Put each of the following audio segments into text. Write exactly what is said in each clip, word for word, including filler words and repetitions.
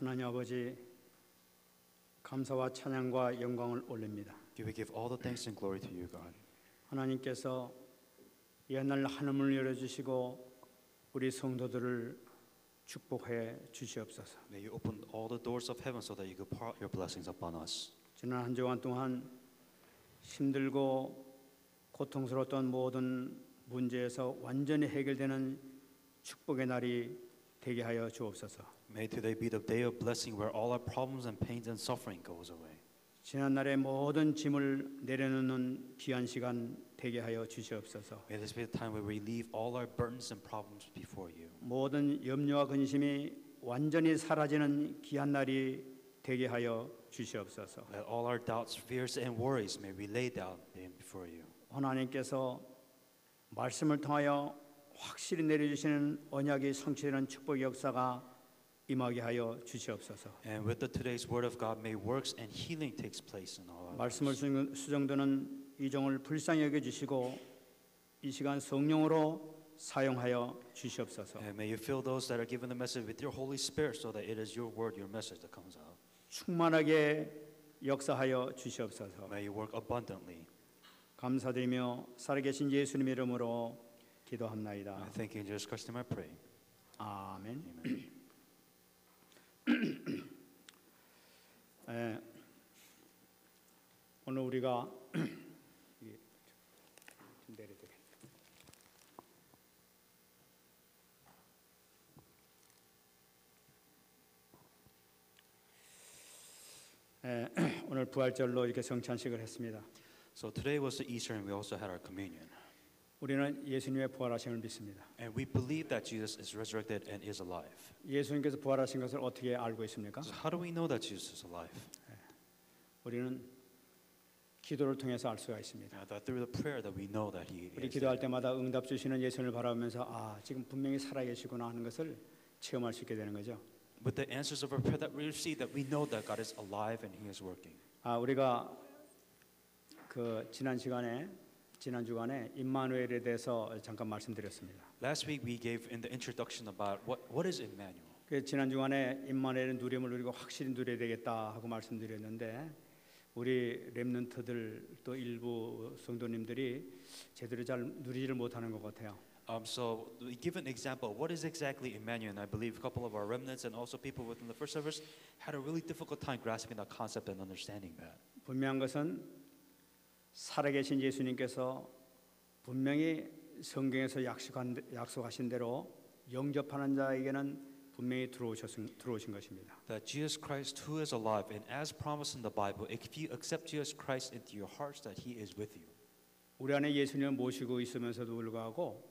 하나님 아버지 감사와 찬양과 영광을 올립니다. We give all the thanks and glory to you, God. 하나님께서 옛날 하늘을 열어주시고 우리 성도들을 축복해 주시옵소서. May you open all the doors of heaven so that you could pour out your blessings upon us. 지난 한 주간 동안 힘들고 고통스러웠던 모든 문제에서 완전히 해결되는 축복의 날이 되게 하여 주옵소서. May today be the day of blessing where all our problems and pains and suffering goes away. 지난 날의 모든 짐을 내려놓는 귀한 시간 되게 하여 주시옵소서. May this be the time where we leave all our burdens and problems before you. 모든 염려와 근심이 완전히 사라지는 귀한 날이 되게 하여 주시옵소서. Let all our doubts, fears, and worries may we lay down before you. 하나님께서 말씀을 통하여 확실히 내려주시는 언약이 성취되는 축복의 역사가 임하게 하여 주시옵소서. And with the today's word of God, may works and healing takes place in all our 말씀을 lives. 수정드는 이종을 불쌍히 여겨 주시고 이 시간 성령으로 사용하여 주시옵소서. And may you fill those that are given the message with your Holy Spirit, so that it is your word, your message that comes out. 충만하게 역사하여 주시옵소서. May you work abundantly. 감사드리며 살아계신 예수님 이름으로 기도합나이다. I thank you in Jesus Christ's name I pray. 아멘. Amen. 에, 오늘 우리가 좀 내려야 되겠다. 에, 오늘 부활절로 이렇게 성찬식을 했습니다. So today was the Easter, and we also had our communion. 우리는 예수님의 부활하심을 믿습니다. And we believe that Jesus is resurrected and is alive. 예수님께서 부활하신 것을 어떻게 알고 있습니까? So how do we know that Jesus is alive? 우리는 기도를 통해서 알 수가 있습니다. Uh, that through the prayer that we know that He 우리 is 기도할 alive. 때마다 응답 주시는 예수님을 바라보면서 아 지금 분명히 살아계시구나 하는 것을 체험할 수 있게 되는 거죠. With the answers of our prayer that we receive, that we know that God is alive and He is working. 아 우리가 그 지난 시간에 지난 주간에 임마누엘에 대해서 잠깐 말씀드렸습니다. Last week we gave in the introduction about what what is Emmanuel. 그 지난 주간에 임마누엘은 누림을 누리고 확실히 누려야 되겠다 하고 말씀드렸는데 우리 렘넌트들 또 일부 성도님들이 제대로 잘 누리지를 못하는 것 같아요. Um, so we give an example. What is exactly Emmanuel? And I believe a couple of our remnants and also people within the first service had a really difficult time grasping that concept and understanding that. 분명한 것은 살아계신 예수님께서 분명히 성경에서 약속한, 약속하신 대로 영접하는 자에게는 분명히 들어오셨, 들어오신 것입니다. That Jesus Christ, who is alive, and as promised in the Bible, if you accept Jesus Christ into your hearts, that He is with you. 우리 안에 예수님을 모시고 있으면서도 불구하고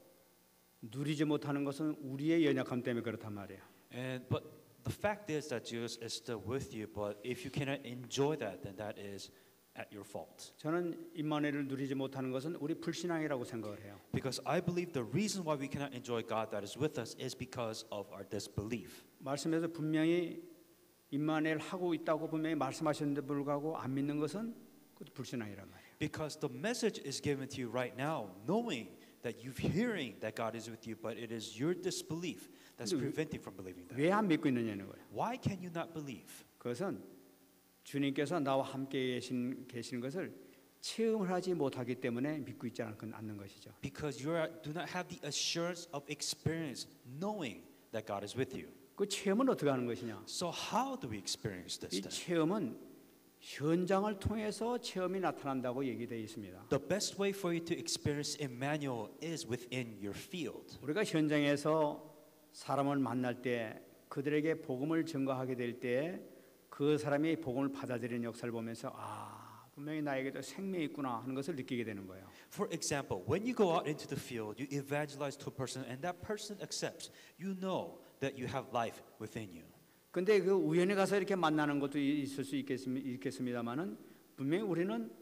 누리지 못하는 것은 우리의 연약함 때문에 그렇단 말이에요. And but the fact is that Jesus is still with you. But if you cannot enjoy that, then that is at your fault. 저는 임마누엘을 누리지 못하는 것은 우리 불신앙이라고 생각을 해요. Because I believe the reason why we cannot enjoy God that is with us is because of our disbelief. 말씀에서 분명히 임마누엘 하고 있다고 분명히 말씀하셨는데 불구하고 안 믿는 것은 그것도 불신앙이란 말이에요. Because the message is given to you right now, knowing that you're hearing that God is with you, but it is your disbelief that's preventing from believing that. 왜 안 믿고 있느냐는 거예요. Why can you not believe? 그것은 주님께서 나와 함께 계신, 계신 것을 체험을 하지 못하기 때문에 믿고 있지 않는 것이죠. Because you are, do not have the assurance of experience, knowing that God is with you. 그 체험은 어떻게 하는 것이냐? So how do we experience this 이 then? 체험은 현장을 통해서 체험이 나타난다고 얘기되어 있습니다. The best way for you to experience Emmanuel is within your field. 우리가 현장에서 사람을 만날 때 그들에게 복음을 전가하게 될 때 그 사람이 복음을 받아들이는 역사를 보면서 아 분명히 나에게도 생명이 있구나 하는 것을 느끼게 되는 거예요. For example, when you go out into the field, you evangelize to a person and that person accepts, you know that you have life within you. 근데 그 우연히 가서 이렇게 만나는 것도 있을 수 있겠습니다만은 분명히 우리는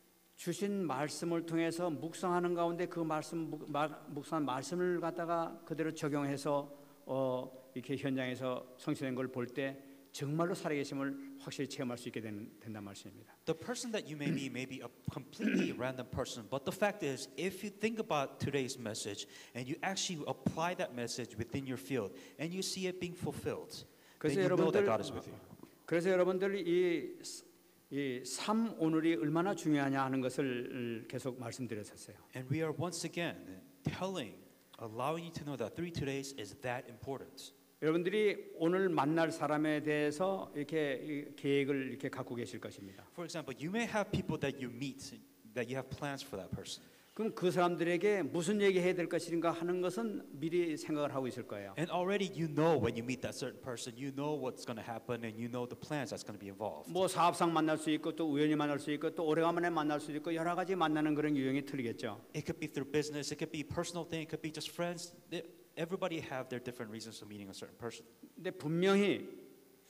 주신 말씀을 통해서 묵상하는 가운데 그 말씀 묵상한 말씀을 갖다가 그대로 적용해서 어 이렇게 현장에서 성취된 걸 볼 때 정말로 살아계심을 확실히 체험할 수 있게 된, 된단 말씀입니다. The person that you may be may be a completely random person, but the fact is, if you think about today's message and you actually apply that message within your field and you see it being fulfilled, 그래서 then you know that 여러분들 God is with you. 그래서 여러분들이 이, 이 삼 오늘이 얼마나 중요하냐 하는 것을 계속 말씀드렸었어요. And we are once again telling, allowing you to know that three todays is that important. 여러분들이 오늘 만날 사람에 대해서 이렇게 이 계획을 이렇게 갖고 계실 것입니다. For example, you may have people that you meet, that you have plans for that person. 그럼 그 사람들에게 무슨 얘기해야 될 것인가 하는 것은 미리 생각을 하고 있을 거예요. And already you know when you meet that certain person, you know what's going to happen and you know the plans that's going to be involved. 뭐 사업상 만날 수 있고 또 우연히 만날 수 있고 또 오래간만에 만날 수 있고 여러 가지 만나는 그런 유형이 틀리겠죠. It could be through business, it could be personal thing, it could be just friends. Everybody have their different reasons for meeting a certain person. 근데 분명히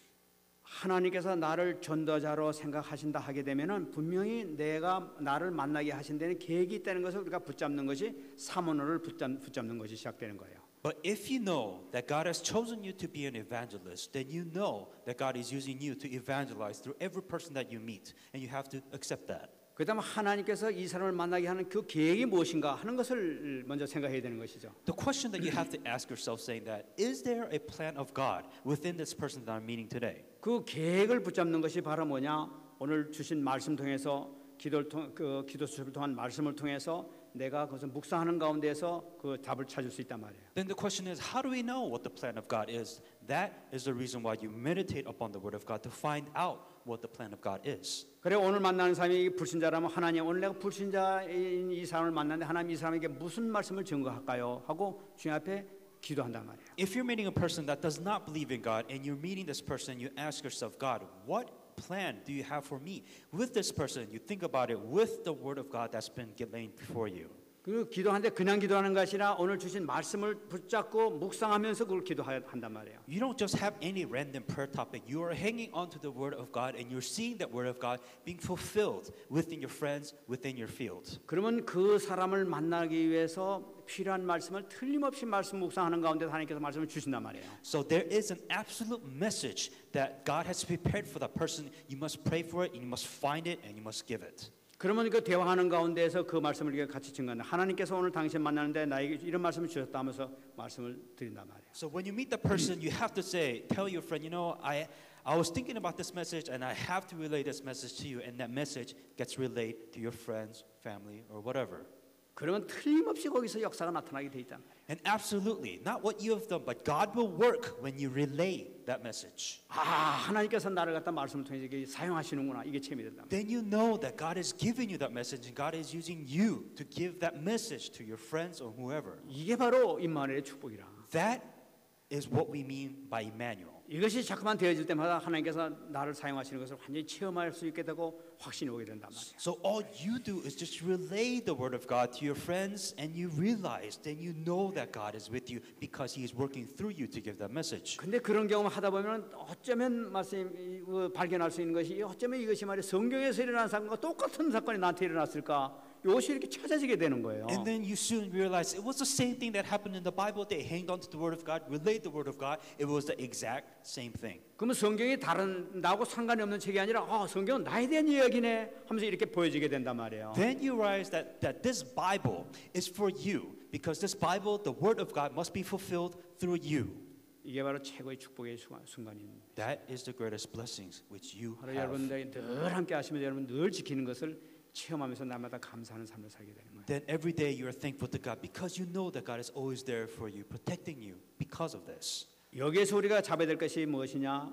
하나님께서 나를 전도자로 생각하신다 하게 되면은 분명히 내가 나를 만나게 하신 데는 계획이 있다는 것을 우리가 붙잡는 것이 사모노를 붙잡, 붙잡는 것이 시작되는 거예요. But if you know that God has chosen you to be an evangelist, then you know that God is using you to evangelize through every person that you meet, and you have to accept that. 그다음 하나님께서 이 사람을 만나게 하는 그 계획이 무엇인가 하는 것을 먼저 생각해야 되는 것이죠. The question that you have to ask yourself saying that, is there a plan of God within this person that I'm meeting today? 그 계획을 붙잡는 것이 바로 뭐냐? 오늘 주신 말씀 통해서 기도를 통, 그 기도 수업을 통한 말씀을 통해서 내가 그것을 묵상하는 가운데에서 그 답을 찾을 수 있단 말이에요. Then the question is, how do we know what the plan of God is? That is the reason why you meditate upon the Word of God to find out what the plan of God is. 그래 오늘 만나는 사람이 불신자라면 하나님 오늘 내가 불신자인 이 사람을 만났는데 하나님 이 사람에게 무슨 말씀을 전거할까요? 하고 주님 앞에 기도한단 말이에요. If you're meeting a person that does not believe in God and you're meeting this person, you ask yourself, God, what plan do you have for me with this person? You think about it with the Word of God that's been laid before you. 그 기도하는데 그냥 기도하는 것이 아니라 오늘 주신 말씀을 붙잡고 묵상하면서 그걸 기도한단 말이에요. You don't just have any random prayer topic. You are hanging on to the Word of God and you're seeing that Word of God being fulfilled within your friends, within your field. 그러면 그 사람을 만나기 위해서 필요한 말씀을 틀림없이 말씀 묵상하는 가운데 하나님께서 말씀을 주신단 말이에요. So there is an absolute message that God has prepared for that person. You must pray for it and you must find it and you must give it. 그러면 그 대화하는 가운데에서 그 말씀을 우리가 같이 증거한다. 하나님께서 오늘 당신 만나는데 나에게 이런 말씀을 주셨다 하면서 말씀을 드린단 말이에요. So when you meet the person, you have to say, tell your friend, you know, I I was thinking about this message and I have to relay this message to you, and that message gets relayed to your friends, family, or whatever. 그러면 틀림없이 거기서 역사가 나타나게 돼 있단 말이에요. And absolutely, not what you have done, but God will work when you relay that message. 아, 하나님께서 나를 갖다 말씀을 통해서 이게 사용하시는구나. 이게 체험이 된다. Then you know that God is giving you that message, and God is using you to give that message to your friends or whoever. 이게 바로 임마누엘의 축복이라. That is what we mean by Emmanuel. 이것이 자꾸만 되어질 때마다 하나님께서 나를 사용하시는 것을 완전히 체험할 수 있게 되고 확신이 오게 된단 말이에요. So all you do is just relay the word of God to your friends, and you realize, then you know that God is with you because He is working through you to give that message. 근데 그런 경험 하다 보면 어쩌면 말씀 발견할 수 있는 것이 어쩌면 이것이 말이 성경에서 일어난 사건과 똑같은 사건이 나한테 일어났을까? 이것이 이렇게 찾아지게 되는 거예요. And then you soon realize it was the same thing that happened in the Bible. They hanged on to the word of God, relayed the word of God. It was the exact same thing. 그러면 성경이 다른 나하고 상관이 없는 책이 아니라 아, 성경은 나에 대한 이야기네 하면서 이렇게 보여지게 된단 말이에요. Then you realize that, that this Bible is for you because this Bible, the word of God, must be fulfilled through you. 이게 바로 최고의 축복의 순간입니다. That is the greatest blessings which you 바로 have. 여러분들이 늘 함께 하시면서 여러분 늘 지키는 것을 체험하면서 날마다 감사하는 삶을 살게 되는 거예요. Then every day you are thankful to God because you know that God is always there for you, protecting you because of this. 여기에서 우리가 잡아야 될 것이 무엇이냐?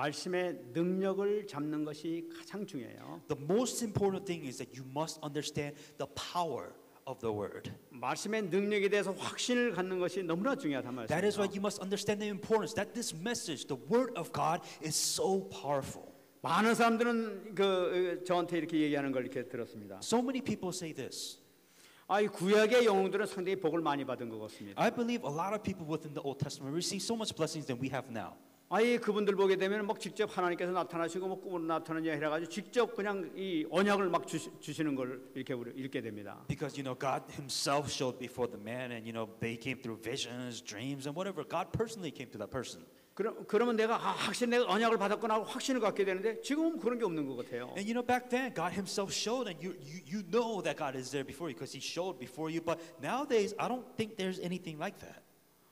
말씀의 능력을 잡는 것이 가장 중요해요. The most important thing is that you must understand the power of the word. 말씀의 능력에 대해서 확신을 갖는 것이 너무나 중요하단 말이에요. That is why you must understand the importance that this message, the word of God, is so powerful. 많은 사람들은 그 저한테 이렇게 얘기하는 걸 이렇게 들었습니다. So many people say this. 아, 이 구약의 영웅들은 상당히 복을 많이 받은 것 같습니다. I believe a lot of people within the Old Testament receive so much blessings than we have now. 아예 그분들 보게 되면 막 직접 하나님께서 나타나시고 뭐 꿈으로 나타나냐 해가지고 직접 그냥 이 언약을 막 주시, 주시는 걸 이렇게 우리 읽게 됩니다. Because you know God Himself showed before the man, and you know they came through visions, dreams, and whatever. God personally came to that person. 그럼 그러면 내가 아, 확실히 내가 언약을 받았구나 하고 확신을 갖게 되는데 지금은 그런 게 없는 것 같아요. And you know back then God Himself showed, and you you you know that God is there before you because He showed before you. But nowadays I don't think there's anything like that.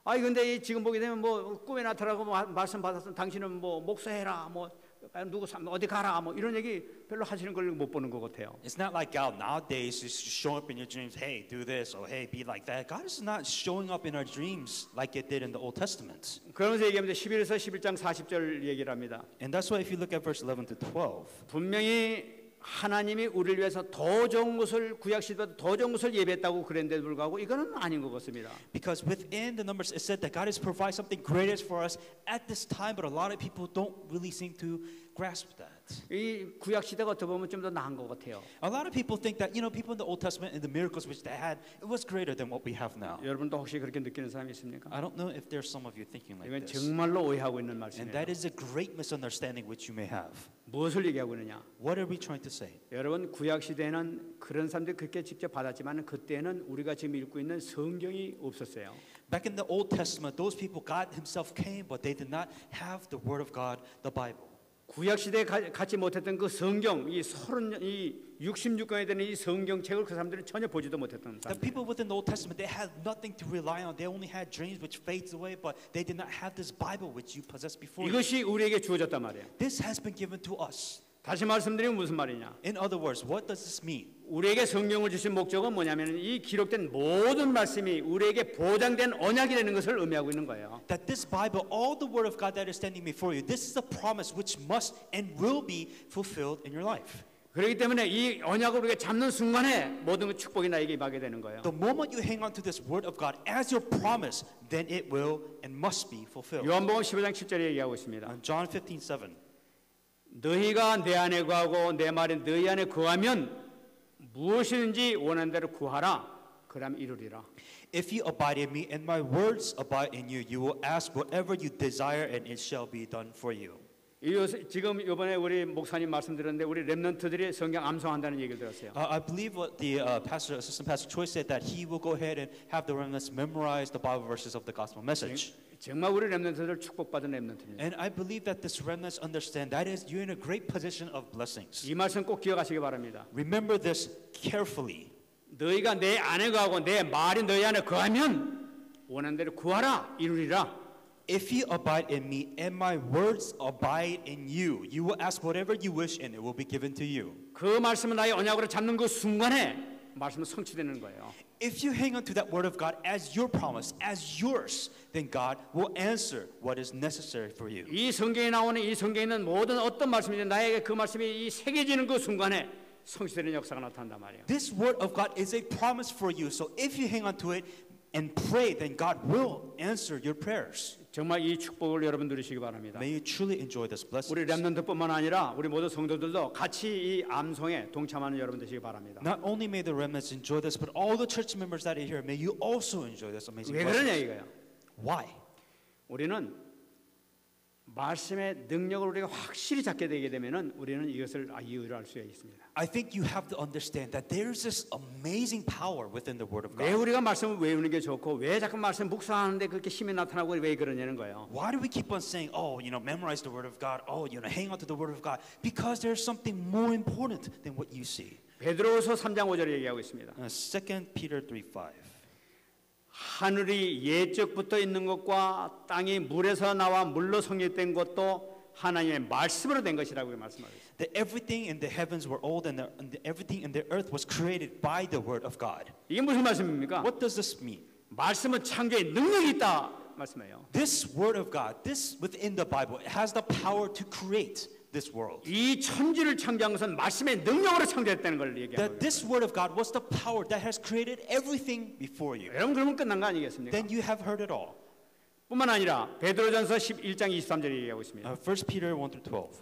아니 근데 이 지금 보게 되면 뭐 꿈에 나타나고 뭐 말씀 받았으면 당신은 뭐 목사해라 뭐 누구 어디 가라 뭐 이런 얘기 별로 하시는 걸 못 보는 것 같아요. It's not like God nowadays is showing up in your dreams, hey, do this, or hey, be like that. God is not showing up in our dreams like it did in the Old Testament. 그러면서 얘기합니다. 십일에서 십일 장 사십 절 얘기를 합니다. And that's why if you look at verse eleven to twelve, 분명히 하나님이 우리를 위해서 더 좋은 것을 구약 시대보다 더 좋은 것을 예배했다고 그랬는데도 불구하고 이거는 아닌 것 같습니다. because within the numbers it said that God has provided something greater for us at this time, but a lot of people don't really seem to grasp that. 이 구약 시대가 어떻게 보면 좀 더 나은 것 같아요. A lot of people think that, you know, people in the Old Testament and the miracles which they had, it was greater than what we have now. 여러분도 혹시 그렇게 느끼는 사람이 있습니까? I don't know if there's some of you thinking like 이건 this. 정말로 오해하고 있는 And 말씀이에요. that is a great misunderstanding which you may have. 무엇을 얘기하고 있느냐? What are we trying to say? 여러분 구약 시대에는 그런 사람들이 그렇게 직접 받았지만 그때는 우리가 지금 읽고 있는 성경이 없었어요. Back in the Old Testament, those people, God himself came, but they did not have the Word of God, the Bible. 구약 시대에 가- 갖지 못했던 그 성경, 이 서른 이 육십육 권에 되는 이 성경책을 그 사람들은 전혀 보지도 못했던 The 사람들. people within the Old Testament, they had nothing to rely on. They only had dreams which fades away, but they did not have this Bible which you possess before you. 이것이 우리에게 주어졌단 말이에요. This has been given to us. 다시 말씀드리면 무슨 말이냐? In other words, what does this mean? 우리에게 성경을 주신 목적은 뭐냐면 이 기록된 모든 말씀이 우리에게 보장된 언약이 되는 것을 의미하고 있는 거예요. That this Bible, all the Word of God that is standing before you, this is a promise which must and will be fulfilled in your life. 그렇기 때문에 이 언약을 우리가 잡는 순간에 모든 축복이 나에게 임하게 되는 거예요. The moment you hang on to this Word of God as your promise, then it will and must be fulfilled. 요한복음 십오 장 칠 절에 얘기하고 있습니다. On John fifteen seven. 너희가 내 안에 거하고 내 말이 너희 안에 거하면 무엇이든지 원하는 대로 구하라. 그럼 이루리라. If you abide in me and my words abide in you, you will ask whatever you desire and it shall be done for you. 이 요새- 지금 이번에 우리 목사님 말씀드렸는데 우리 렘넌트들이 성경 암송한다는 얘기를 들었어요. Uh, I believe what the uh, pastor, assistant pastor Choi said that he will go ahead and have the remnants memorize the Bible verses of the gospel message. 정말 우리 렘넌트들 축복받은 렘넌트입니다. And I believe that this remnants understand that is you're in a great position of blessings. 이 말씀 꼭 기억하시기 바랍니다. Remember this carefully. 너희가 내 안에 거하고 내 말이 너희 안에 거하면 원하는 대로 구하라 이루리라. If you abide in me and my words abide in you, you will ask whatever you wish and it will be given to you. 그 말씀을 나의 언약으로 잡는 그 순간에 말씀은 성취되는 거예요. If you hang on to that word of God as your promise, as yours, then God will answer what is necessary for you. 이 성경에 나오는 이 성경에 있는 모든 어떤 말씀이든 나에게 그 말씀이 이 새겨지는 그 순간에 성취되는 역사가 나타난단 말이에요. This word of God is a promise for you. So if you hang on to it and pray, then God will answer your prayers. 정말 이 축복을 여러분 누리시기 바랍니다. May you truly enjoy this blessing. 우리 렘넌트뿐만 아니라 우리 모든 성도들도 같이 이 암송에 동참하는 여러분 되시기 바랍니다. Not only may the remnants enjoy this, but all the church members that are here, may you also enjoy this amazing 왜 그러냐 blessing. 이거예요. Why? 우리는 말씀의 능력을 우리가 확실히 잡게 되게 되면은 우리는 이것을 이해를 할 수가 있습니다. I think you have to understand that there's this amazing power within the Word of 왜 God. 우리가 말씀을 외우는 게 좋고 왜 자꾸 말씀 묵상하는데 그렇게 힘이 나타나고 왜 그러냐는 거예요. Why do we keep on saying, oh, you know, memorize the Word of God, oh, you know, hang on to the Word of God? Because there's something more important than what you see. 베드로후서 삼 장 오 절에 얘기하고 있습니다. Uh, Second Peter three five. 하늘이 예적부터 있는 것과 땅이 물에서 나와 물로 성립된 것도 하나님의 말씀으로 된 것이라고 말씀하고 있습니다. That everything in the heavens were old and, the, and the, everything in the earth was created by the Word of God. 이게 무슨 말씀입니까? What does this mean? 말씀은 창조의 능력이 있다 말씀이에요. This Word of God, this within the Bible, it has the power to create this world. 이 천지를 창조한 것은 말씀의 능력으로 창조했다는 걸 얘기하고 That this Word of God was the power that has created everything before you. 여러분 그러면 끝난 거 아니겠습니까? Then you have heard it all. 뿐만 아니라 베드로전서 십일 장 이십삼 절에 얘기하고 있습니다. Uh, First Peter one through twelve.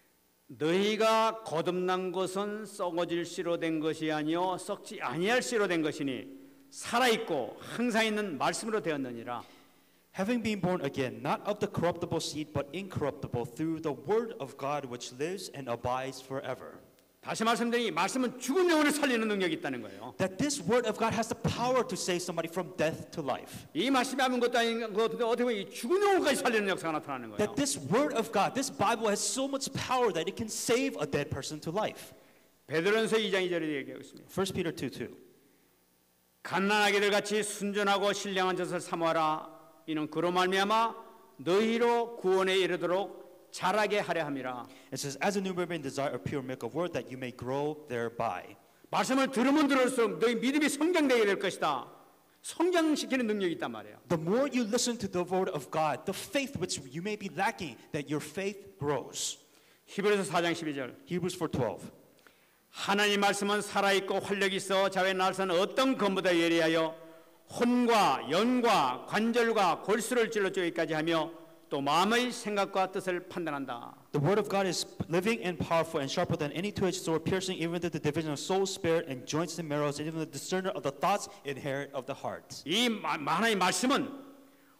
너희가 거듭난 것은 썩어질 씨로 된 것이 아니요 썩지 아니할 씨로 된 것이니 살아있고 항상 있는 말씀으로 되었느니라. Having been born again, not of the corruptible seed, but incorruptible, through the word of God which lives and abides forever. 다시 말씀드리니 말씀은 죽은 영혼을 살리는 능력이 있다는 거예요. That this word of God has the power to save somebody from death to life. 이 말씀이 아무것도 아닌 것 같은데 어떻게 보면 이 죽은 영혼까지 살리는 역사가 나타나는 거예요. That this word of God, this Bible has so much power that it can save a dead person to life. 베드로전서 이 장 이 절에 얘기하고 있습니다. First Peter two two. 갓난아기들 같이 순전하고 신령한 젖을 사모하라. 이는 그로 말미암아 너희로 구원에 이르도록 자라게 하려 함이라. It says, as a new baby desire a pure milk of word that you may grow thereby. 말씀을 들으면 들을수록 너희 믿음이 성장되게 될 것이다. 성장시키는 능력이 있단 말이에요. The more you listen to the word of God, the faith which you may be lacking, that your faith grows. 히브리서 사 장 십이 절. Hebrews four twelve. 하나님 말씀은 살아있고 활력이 있어 자외 날선 어떤 검보다 예리하여 혼과 영과 관절과 골수를 찔러 쪼기까지 하며 또 마음의 생각과 뜻을 판단한다. The word of God is living and powerful and sharper than any two-edged sword, piercing even to the division of soul, spirit, and joints and marrows, and even the discerner of the thoughts and inherent of the heart. 이 하나님의 말씀은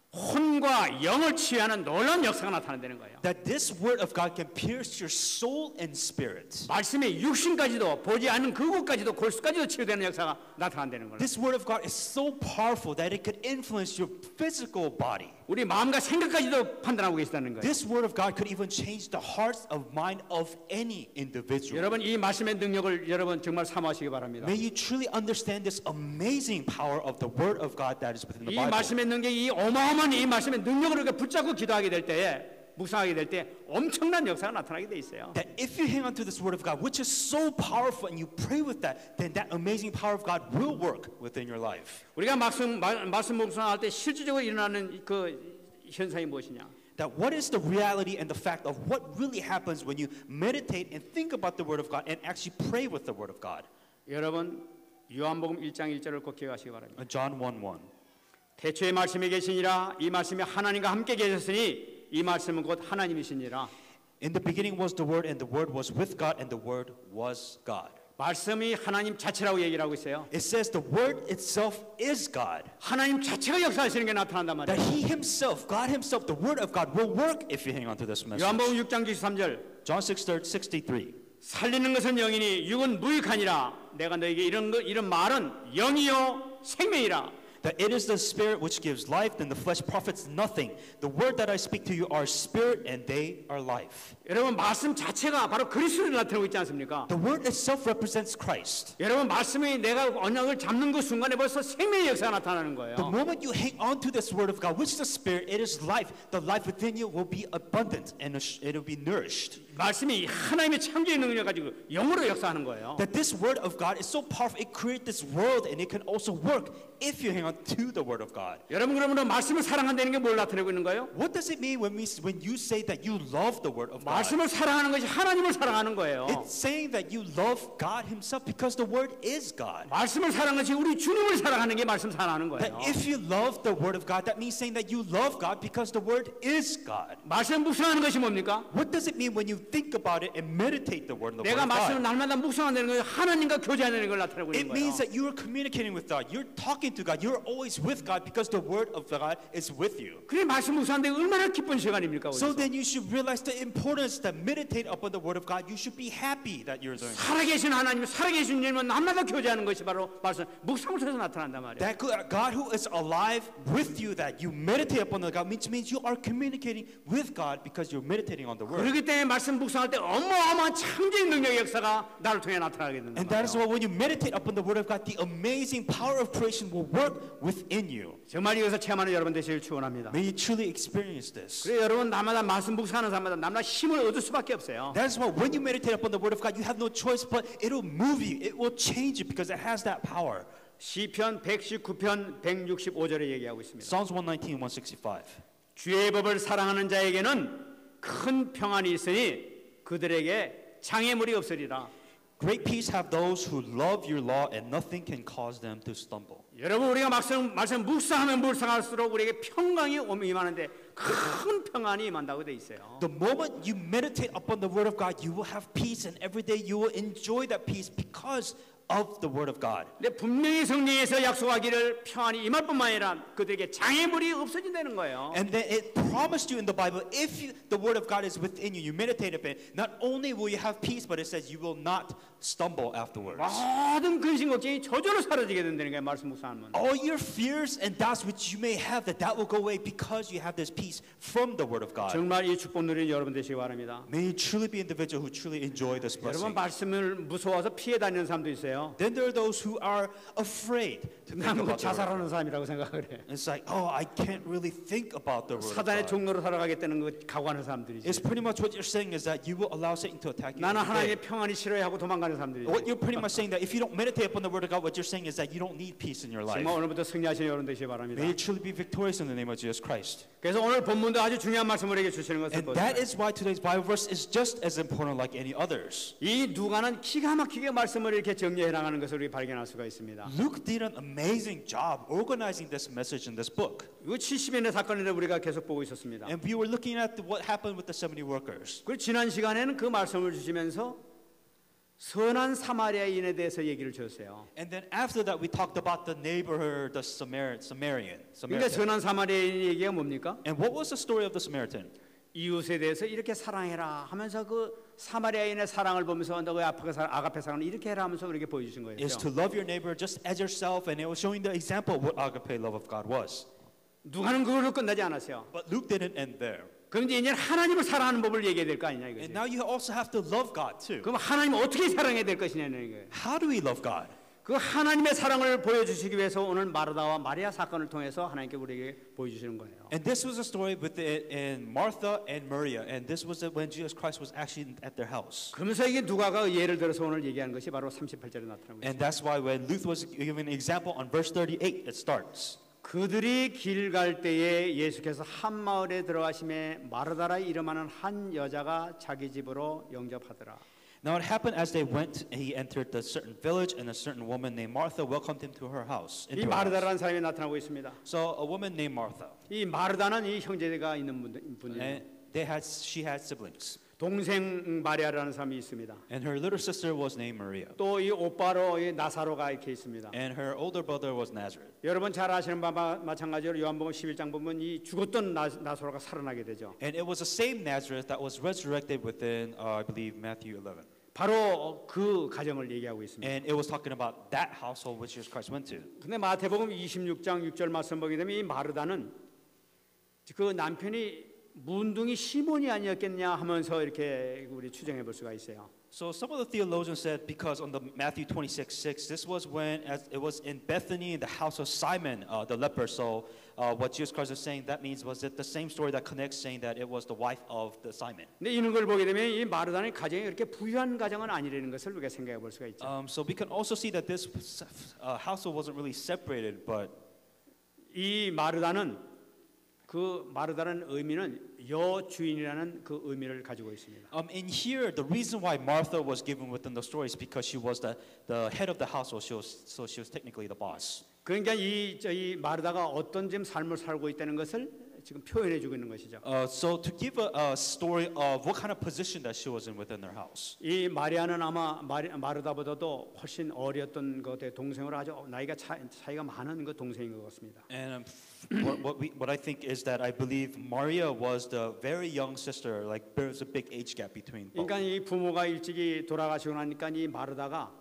혼과 영을 치유하는 놀라운 역사가 나타난다는 거예요. That this word of God can pierce your soul and spirit. 말씀의 육신까지도 보지 않는 그곳까지도 골수까지도 치유되는 역사가 나타난다는 거예요. This word of God is so powerful that it could influence your physical body. 우리 마음과 생각까지도 판단하고 계시다는 거예요. This word of God could even change the hearts of mind of any individual. 여러분 이 말씀의 능력을 여러분 정말 사모하시기 바랍니다. May you truly understand this amazing power of the word of God that is within the 이 Bible. 말씀의 능력이 이 어마어마한 이 말씀의 능력을 이렇게 붙잡고 기도하게 될 때에 묵상하게 될 때 엄청난 역사가 나타나게 돼 있어요. That if you hang on to this word of God, which is so powerful, and you pray with that, then that amazing power of God will work within your life. 우리가 말씀 말씀 묵상할 때 실질적으로 일어나는 그 현상이 무엇이냐? That what is the reality and the fact of what really happens when you meditate and think about the word of God and actually pray with the word of God? 여러분 요한복음 일 장 일 절을 꼭 기억하시기 바랍니다. John one one. 태초에 말씀이 계시니라 이 말씀이 하나님과 함께 계셨으니 이 말씀은 곧 하나님이시니라. In the beginning was the word, and the word was with God, and the word was God. 말씀이 하나님 자체라고 얘기를 하고 있어요. It says the word itself is God. 하나님 자체가 역사하시는 게 나타난단 That 말이에요. He Himself, God Himself, the word of God will work if you hang on to this message. 요한복음 육 장 이십삼 절. John six sixty-three. 살리는 것은 영이니 육은 무익하니라. 내가 너에게 이런 거, 이런 말은 영이요 생명이라. That it is the spirit which gives life, then the flesh profits nothing. The word that I speak to you are spirit, and they are life. 여러분 말씀 자체가 바로 그리스도를 나타내고 있지 않습니까? The word itself represents Christ. 여러분 말씀이 내가 언약을 잡는 그 순간에 벌써 생명의 역사가 나타나는 거예요. The moment you hang on to this word of God, which is the spirit, it is life. The life within you will be abundant and it will be nourished. 말씀이 하나님의 창조의 능력을 가지고 영으로 역사하는 거예요. That this word of God is so powerful, it creates this world, and it can also work if you hang on to the word of God. 여러분 그러면 말씀을 사랑한다는 게 뭘 나타내고 있는 거예요? What does it mean when we when you say that you love the word of God? 말씀을 사랑하는 것이 하나님을 사랑하는 거예요. It's saying that you love God Himself because the word is God. 말씀을 사랑하는 것이 우리 주님을 사랑하는 게 말씀 사랑하는 That 거예요. if you love the word of God, that means saying that you love God because the word is God. 말씀 묵상하는 것이 뭡니까? What does it mean when you think about it and meditate the word of the word 내가 of 말씀을 God? 날마다 묵상한다는 것은 하나님과 교제하는 걸 나타내고 It 있는 means 거예요. that you are communicating with God. You're talking to God. You're always with God because the word of God is with you. 그래 말씀 묵상하는데 얼마나 기쁜 시간입니까? So 그래서 then you should realize the importance that meditate upon the word of God. You should be happy that you're doing it. 살아계신 하나님, 살아계신 주님은 날마다 교제하는 것이 바로 말씀 묵상을 통해서 나타난단 말이에요. That God who is alive with you, that you meditate upon the God, means means you are communicating with God because you're meditating on the word. 그렇기 때문에 말씀 묵상할 때 어마어마한 창조의 능력의 역사가 나를 통해 나타나게 된다. And that is why when you meditate upon the word of God, the amazing power of creation will work within you. 정말 이것을 체험하는 여러분 되시길 축원합니다. May you truly experience this. 그래 여러분 날마다 말씀 묵상하는 사람마다 날마다 힘을 얻을 수밖에 없어요. That is why when you meditate upon the word of God, you have no choice, but it will move you. It will change you because it has that power. 시편 백십구 편 백육십오 절에 얘기하고 있습니다. Psalms one nineteen, one sixty-five. 주의 법을 사랑하는 자에게는 큰 평안이 있으니 그들에게 장애물이 없으리라. Great peace have those who love your law, and nothing can cause them to stumble. 여러분 우리가 말씀 말씀 묵상하면 묵상할수록 우리에게 평강이 임하는데 큰 평안이 임한다고 돼 있어요. The moment you meditate upon the word of God, you will have peace, and every day you will enjoy that peace because of the word of God. 근데 분명히 성령에서 약속하기를 평안이 임할 뿐만 아니라 그들에게 장애물이 없어진다는 거예요. And then it promised you in the Bible, if you, the word of God is within you, you meditate upon it, not only will you have peace, but it says you will not stumble afterwards. 모든 근심 걱정이 저절로 사라지게 된다는 거예요. 말씀 묵상하면. All your fears and doubts which you may have, that that will go away because you have this peace from the word of God. 정말 이 축복 누리는 여러분 되시기 바랍니다. May you truly be an individual who truly enjoy this blessing. 여러분 말씀을 무서워서 피해 다니는 사람도 있어요. 있어요. Then there are those who are afraid to think 나는 그 about the word. 자살하는 사람이라고 생각을 해. It's like, oh, I can't really think about the word of 사단의 God. 종로로 살아가겠다는 거 각오하는 사람들이지. It's pretty much what you're saying is that you will allow Satan to attack you. 나는 every day. 하나님의 평안이 싫어하고 도망가는 사람들이지. What you're pretty much saying that if you don't meditate upon the word of God, what you're saying is that you don't need peace in your life. 정말 오늘부터 승리하시는 여러분 되시기 바랍니다. May you truly be victorious in the name of Jesus Christ. 그래서 오늘 본문도 아주 중요한 말씀을 우리에게 주시는 것을 And that 보세요. is why today's Bible verse is just as important like any others. 이 누가는 기가 막히게 말씀을 이렇게 정리해 나가는 것을 우리 발견할 수가 있습니다. Luke did an amazing job organizing this message in this book. 이거 칠십 년의 사건인데 우리가 계속 보고 있었습니다. And we were looking at the, what happened with the seventy workers. 그리고 지난 시간에는 그 말씀을 주시면서 선한 사마리아인에 대해서 얘기를 주셨어요. And then after that, we talked about the neighbor, the Samar- Samaritan. 그러니까 Samaritan. 선한 사마리아인 얘기가 뭡니까? And what was the story of the Samaritan? 이웃에 대해서 이렇게 사랑해라 하면서 그 사마리아인의 사랑을 보면서 너의 아가페 사랑, 아가페 사랑을 이렇게 해라 하면서 우리에게 보여주신 거예요. Is to love your neighbor just as yourself, and it was showing the example of what agape love of God was. 누가는 그걸로 끝나지 않았어요. But Luke didn't end there. 그런데 이제 하나님을 사랑하는 법을 얘기해야 될 거 아니냐 And 이거죠. now you also have to love God too. 그럼 하나님 어떻게 사랑해야 될 것이냐는 거예요. How do we love God? 그 하나님의 사랑을 보여주시기 위해서 오늘 마르다와 마리아 사건을 통해서 하나님께 우리에게 보여주시는 거예요. And this was a story with the, in Martha and Maria, and this was when Jesus Christ was actually at their house. 그러면서 이게 누가가 예를 들어서 오늘 얘기하는 것이 바로 삼십팔 절에 나타나고 있습니다. And that's why when Luke was giving an example on verse thirty-eight, it starts. 그들이 길 갈 때에 예수께서 한 마을에 들어가심에 마르다라 이름하는 한 여자가 자기 집으로 영접하더라. Now it happened as they went, he entered a certain village, and a certain woman named Martha welcomed him to her house. 이 into her house. 마르다라는 사람이 나타나고 있습니다. So a woman named Martha, 이 마르다는 이 형제가 있는 분- 분이에요. and they had she had siblings, 동생 마리아라는 사람이 있습니다. and her little sister was named Maria, 또 이 오빠로 이 나사로가 이렇게 있습니다. and her older brother was Nazareth. 여러분 잘 아시는 바와 마찬가지로 요한복음 십일 장 보면 이 죽었던 나, 나사로가 살아나게 되죠. And it was the same Nazareth that was resurrected within, uh, I believe, Matthew eleven. 바로 그 가정을 얘기하고 있습니다. And it was talking about that household which Jesus Christ went to. 근데 마태복음 이십육 장 육 절 말씀 보게 되면 이 마르다는 그 남편이 문둥이 시몬이 아니었겠냐 하면서 이렇게 우리 추정해 볼 수가 있어요. So some of the theologians said because on the Matthew twenty-six six, this was when as it was in Bethany in the house of Simon uh, the leper. So uh, what Jesus Christ is saying, that means was it the same story that connects saying that it was the wife of the Simon. 근데 이런 걸 보게 되면 이 마르다는 가정이 그렇게 부유한 가정은 아니라는 것을 우리가 생각해 볼 수가 있죠. Um, so we can also see that this uh, household wasn't really separated, but 이 마르다는 그 마르다는 의미는 여주인이라는 그 의미를 가지고 있습니다. um, in here the reason why Martha was given within the story is because she was the, the head of the household. She was, so she was technically the boss. 그러니까 이, 저, 이 마르다가 어떤 지금 삶을 살고 있다는 것을 지금 표현해 주고 있는 것이죠. Uh, so to give a, a story of what kind of position that she was in within their house. 이 마리아는 아마 마리, 마르다보다도 훨씬 어렸던 것의 동생으로 아주 나이가 차, 차이가 많은 그 동생인 것 같습니다. And um, what, what, we, what I think is that I believe Maria was the very young sister, like there's a big age gap between both. 그러니까 이 부모가 일찍이 돌아가시고 나니까 이 마르다가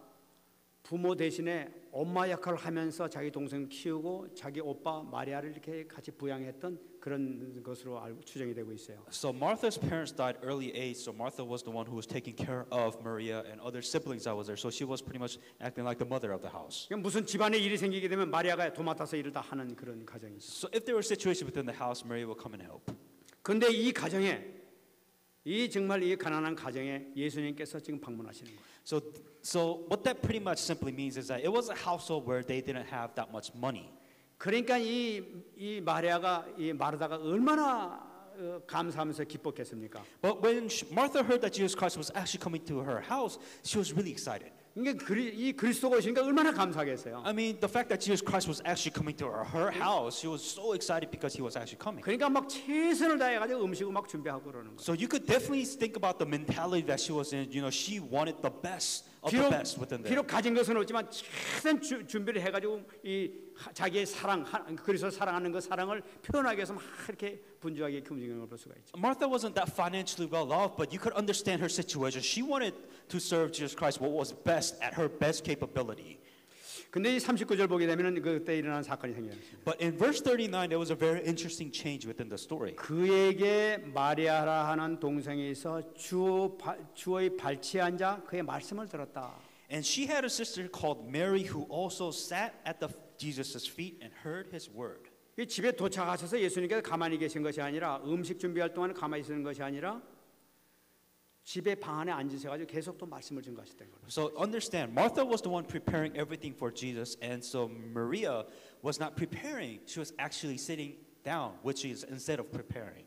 부모 대신에 엄마 역할을 하면서 자기 동생을 키우고 자기 오빠 마리아를 이렇게 같이 부양했던 그런 것으로 알고 추정이 되고 있어요. So Martha's parents died early age, so Martha was the one who was taking care of Maria and other siblings that was there. So she was pretty much acting like the mother of the house. 그러니까 무슨 집안에 일이 생기게 되면 마리아가 도맡아서 일을 다 하는 그런 가정이죠. So if there were a situation within the house, Maria will come and help. 그런데 이 가정에 이 정말 이 가난한 가정에 예수님께서 지금 방문하시는 거예요. So, so what that pretty much simply means is that it was a household where they didn't have that much money. 그러니까 이, 이 마리아가 이 마르다가 얼마나 어, 감사하면서 기뻤겠습니까? But when sh- Martha heard that Jesus Christ was actually coming to her house, she was really excited. 그러니까 그리, 이 그리스도가 오시니까 얼마나 감사하겠어요. I mean, the fact that Jesus Christ was actually coming to her, her house, she was so excited because he was actually coming. 그러니까 막 최선을 다해가지고 음식을 막 준비하고 그러는 거예요. So you could definitely think about the mentality that she was in. You know, she wanted the best of the 비록, best within there. 비록 가진 것은 없지만 최선 주, 준비를 해가지고 이 하- 자기의 사랑, 하, 그리스도 사랑하는 그 사랑을 표현하기 위해서 막 이렇게 분주하게 움직이는 걸 볼 수가 있죠. Martha wasn't that financially well off, but you could understand her situation. She wanted to serve Jesus Christ what was best at her best capability. 근데 이 삼십구 절 보게 되면은 그때 일어난 사건이 생겼습니다. But in verse thirty-nine, there was a very interesting change within the story. 그에게 마리아라 하는 동생이 있어 주 바, 주의 발치에 앉아 그의 말씀을 들었다. And she had a sister called Mary who also sat at the Jesus' feet and heard his word. 이 집에 도착하셔서 예수님께서 가만히 계신 것이 아니라 음식 준비할 동안 가만히 있는 것이 아니라 집에 방 안에 앉으셔가지고 계속 또 말씀을 증거하셨던 거예요. So understand, Martha was the one preparing everything for Jesus, and so Maria was not preparing. She was actually sitting down, which is instead of preparing.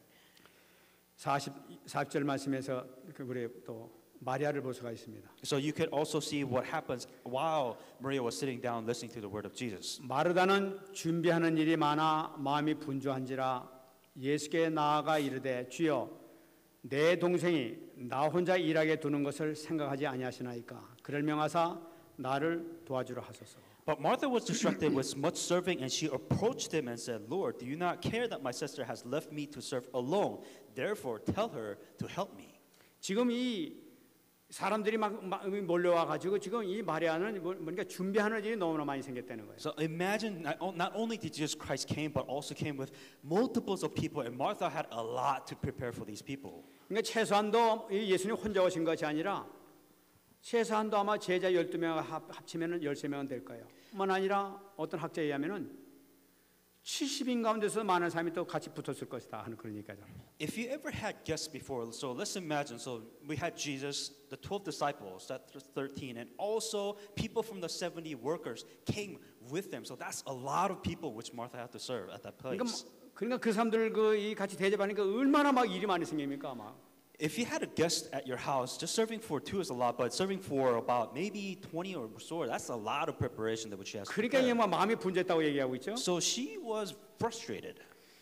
사십, 사십 절 말씀에서 우리 또 마리아를 볼 수가 있습니다. So you could also see what happens while Maria was sitting down listening to the word of Jesus. 마르다는 준비하는 일이 많아 마음이 분주한지라 예수께 나아가 이르되 주여 내 동생이 나 혼자 일하게 두는 것을 생각하지 아니하시나이까 그를 명하사 나를 도와주라 하소서. But Martha was distracted with much serving, and she approached him and said, Lord, do you not care that my sister has left me to serve alone? Therefore tell her to help me. 지금 이 사람들이 막, 막 몰려와 가지고 지금 이 마리아는 뭔가 준비하는 일이 너무나 많이 생겼다는 거예요. So imagine not, not only did Jesus Christ came, but also came with multiples of people, and Martha had a lot to prepare for these people. 그러니까 최소한도 예수님 혼자 오신 것이 아니라 최소한도 아마 제자 열두 명 합치면은 열세 명은 될 거예요. 뿐만 아니라 어떤 학자에 의하면은 칠십 인 가운데서 많은 사람이 또 같이 붙었을 것이다 하는 그러니까요. If you ever had guests before, so let's imagine, so we had Jesus, the twelve disciples, that thirteen, and also people from the seventy workers came with them. So that's a lot of people which Martha had to serve at that place. 그러니까, 그러니까 그 사람들 그 이 같이 대접하니까 얼마나 막 일이 많이 생깁니까 막. If you had a guest at your house, just serving for two is a lot, but serving for about maybe twenty or so, that's a lot of preparation that she has to 그러니까 prepare. 이게 뭐 마음이 분주했다고 얘기하고 있죠. So she was frustrated.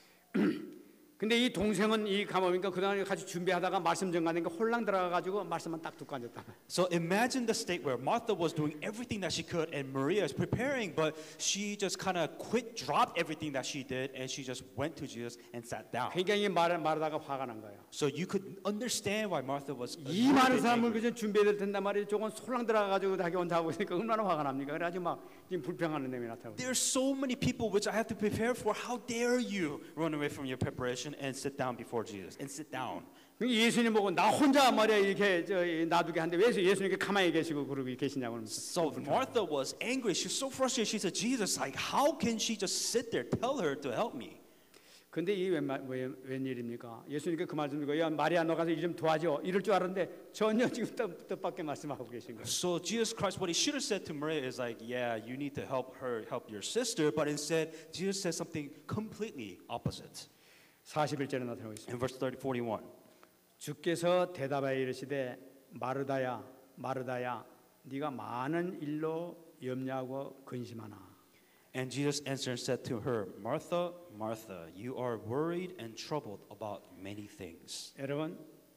근데 이 동생은 이 가보니까 그동안 같이 준비하다가 말씀 전가니까 홀랑 들어가가지고 말씀만 딱 듣고 앉았다. So imagine the state where Martha was doing everything that she could and Maria is preparing, but she just kind of quit, dropped everything that she did, and she just went to Jesus and sat down. 굉장히 말 말하다가 화가 난 거예요. So you could understand why Martha was 이 많은 사람을 그저 준비해야 될 텐데 말이야. 조금 홀랑 들어가가지고 자기 혼자 하고 있으니까 얼마나 화가 납니까? 그래가지고 막 지금 불평하는 내용이 나타나고. There's so many people which I have to prepare for. How dare you run away from your preparation and sit down before Jesus and sit down? 예수님 보고 나 혼자 말이야 이렇게 저, 놔두게 하는데 왜 예수님께 가만히 계시고 그러고 계시냐고. So Martha was angry. She was so frustrated. She said, Jesus, like, how can she just sit there? Tell her to help me. 근데 이게 웬, 웬, 웬일입니까? 예수님께 그 말씀 듣고 야 마리아 너 가서 일 좀 도와줘 이럴 줄 알았는데 전혀 지금 뜻, 뜻밖의 말씀하고 계신 거예요. So Jesus Christ, what he should have said to Maria is like, yeah, you need to help her, help your sister. But instead, Jesus said something completely opposite. 사십일 절에 나타나고 있습니다. In verse thirty, forty-one. 주께서 대답하여 이르시되 마르다야 마르다야 네가 많은 일로 염려하고 근심하나. And Jesus answered and said to her, Martha, Martha, you are worried and troubled about many things. 여러분,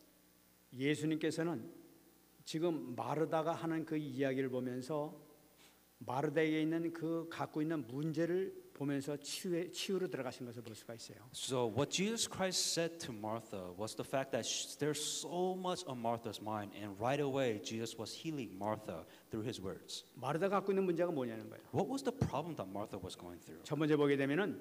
예수님께서는 지금 마르다가 하는 그 이야기를 보면서 마르다에게 있는 그 갖고 있는 문제를 보면서 치유에, 치유로 들어가신 것을 볼 수가 있어요. So what Jesus Christ said to Martha was the fact that sh- there's so much on Martha's mind, and right away Jesus was healing Martha through his words. 마르다가 갖고 있는 문제가 뭐냐는 거예요. What was the problem that Martha was going through? 첫 번째 보게 되면은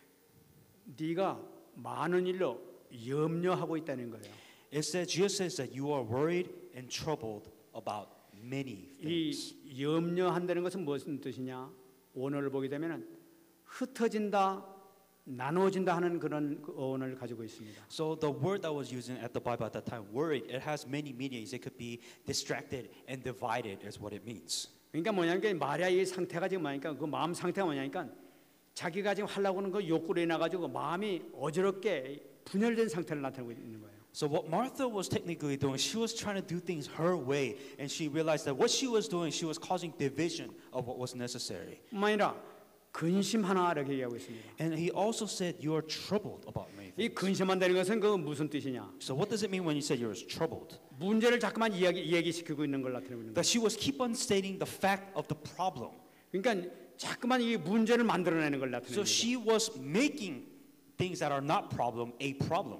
네가 많은 일로 염려하고 있다는 거예요. It said, Jesus says that you are worried and troubled about many things. 이 염려한다는 것은 무슨 뜻이냐? 원어를 보게 되면은 흩어진다, 나눠진다 하는 그런 어원을 가지고 있습니다. So the word that was used at the Bible at that time, worried, it has many meanings. It could be distracted and divided is what it means. 그러니까 뭐냐니까 마리아의 상태가 지금 뭐냐니까 그 마음 상태가 뭐냐니까 자기가 지금 하려고 하는 그 욕구로 인해 가지고 마음이 어지럽게 분열된 상태를 나타내고 있는 거예요. So what Martha was technically doing, she was trying to do things her way, and she realized that what she was doing, she was causing division of what was necessary. 뿐만 아니라 근심하나 이렇게 얘기하고 있습니다. And he also said, you are troubled about many 이 things. 근심한다는 것은 그 무슨 뜻이냐? So what does it mean when you say you're troubled? 문제를 자꾸만 이야기 얘기시키고 있는 걸 나타내고 있는 거예요. That she was keep on stating the fact of the problem. 그러니까 자꾸만 이 문제를 만들어내는 걸 나타내는 So 거예요. she was making things that are not problem a problem.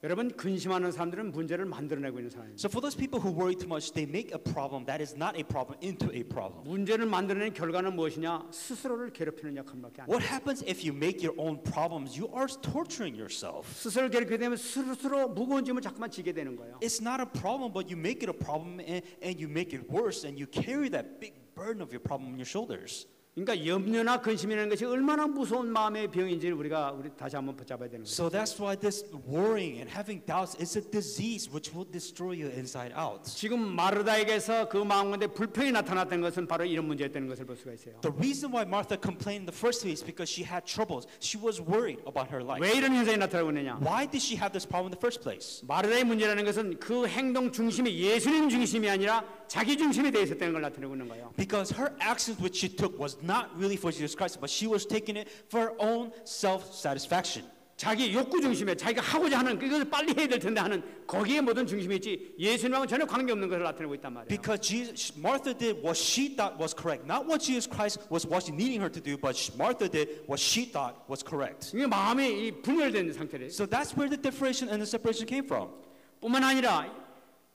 여러분 근심하는 사람들은 문제를 만들어내고 있는 사람입니다. So for those people who worry too much, they make a problem that is not a problem into a problem. 문제를 만들어낸 결과는 무엇이냐? 스스로를 괴롭히는 역할밖에 안 돼요. What happens if you make your own problems? You are torturing yourself. 스스로를 괴롭히게 되면 스스로 무거운 짐을 자꾸만 지게 되는 거예요. It's not a problem, but you make it a problem and, and you make it worse and you carry that big burden of your problem on your shoulders. 그러니까 염려나 근심이라는 것이 얼마나 무서운 마음의 병인지를 우리가 우리 다시 한번 붙잡아야 되는 거예요. So that's why this worrying and having doubts is a disease which will destroy you inside out. 지금 마르다에게서 그 마음 가운데 불평이 나타났던 것은 바로 이런 문제였다는 것을 볼 수가 있어요. The reason why Martha complained in the first place is because she had troubles. She was worried about her life. 왜 이런 현상이 나타나고 있느냐? Why did she have this problem in the first place? 마르다의 문제라는 것은 그 행동 중심이 예수님 중심이 아니라 자기 중심이 되어 있었다는 걸 나타내고 있는 거예요. Because her actions which she took was not really for Jesus Christ, but she was taking it for her own self-satisfaction. 자기 욕구 중심에 자기가 하고자 하는 이것을 빨리 해야 될 텐데 하는 거기에 모든 중심이 있지 예수님하고 전혀 관계없는 것을 나타내고 있단 말이에요. Because Jesus, Martha did what she thought was correct, not what Jesus Christ was what she needing her to do, but Martha did what she thought was correct. 이게 마음이 이 분열된 상태래요. So that's where the differentiation and the separation came from. 뿐만 아니라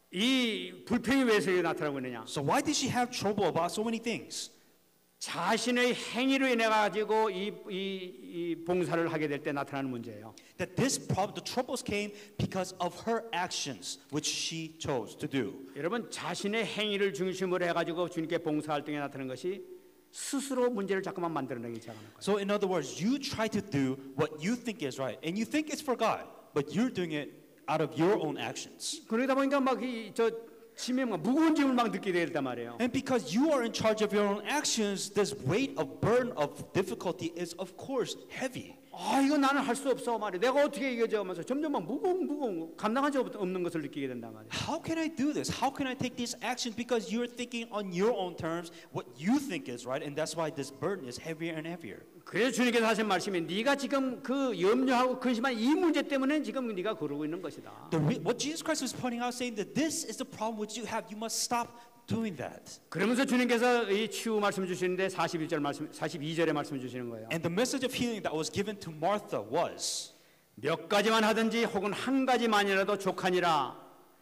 이 불평이 왜 나타나고 있느냐? So why did she have trouble about so many things? 자신의 행위로 인해 가지고 이, 이, 이 봉사를 하게 될 때 나타나는 문제예요. That this problem, the troubles came because of her actions, which she chose to do. 여러분 자신의 행위를 중심으로 해가지고 주님께 봉사할 때 나타나는 것이 스스로 문제를 자꾸만 만들어내기 시작하는 거예요. So in other words, you try to do what you think is right, and you think it's for God, but you're doing it out of your own actions. 그러다 보니까 막저 짐에 무거운 짐을 막 느끼게 됐단 말이에요. And because you are in charge of your own actions, this weight of burden of difficulty is of course heavy. 아 이거 나는 할 수 없어 말이야. 내가 어떻게 이겨져 하면서 점점 막 무거운 무거운 감당할 수 없는 것을 느끼게 된단 말이에요. How can I do this? How can I take this action? Because you're thinking on your own terms what you think is right, and that's why this burden is heavier and heavier. 그래서 주님께서 하신 말씀이 네가 지금 그 염려하고 근심한 이 문제 때문에 지금 네가 그러고 있는 것이다. The re- what Jesus Christ was pointing out, saying that this is the problem which you have. You must stop doing that. 그러면서 주님께서 이 치유 말씀 주시는데 사십일 절 말씀, 사십이 절에 말씀 주시는 거예요. And the message of healing that was given to Martha was, 몇 가지만 하든지 혹은 한 가지만이라도 족하니라.